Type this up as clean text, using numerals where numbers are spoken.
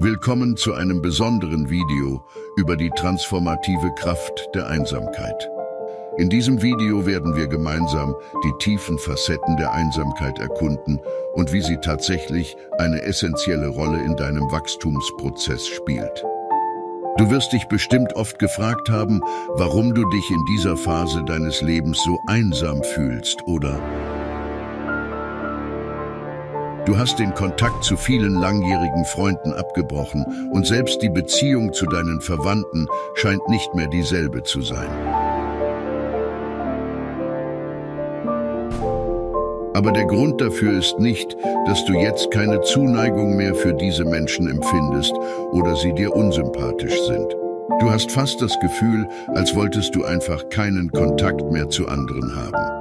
Willkommen zu einem besonderen Video über die transformative Kraft der Einsamkeit. In diesem Video werden wir gemeinsam die tiefen Facetten der Einsamkeit erkunden und wie sie tatsächlich eine essentielle Rolle in deinem Wachstumsprozess spielt. Du wirst dich bestimmt oft gefragt haben, warum du dich in dieser Phase deines Lebens so einsam fühlst, oder? Du hast den Kontakt zu vielen langjährigen Freunden abgebrochen und selbst die Beziehung zu deinen Verwandten scheint nicht mehr dieselbe zu sein. Aber der Grund dafür ist nicht, dass du jetzt keine Zuneigung mehr für diese Menschen empfindest oder sie dir unsympathisch sind. Du hast fast das Gefühl, als wolltest du einfach keinen Kontakt mehr zu anderen haben.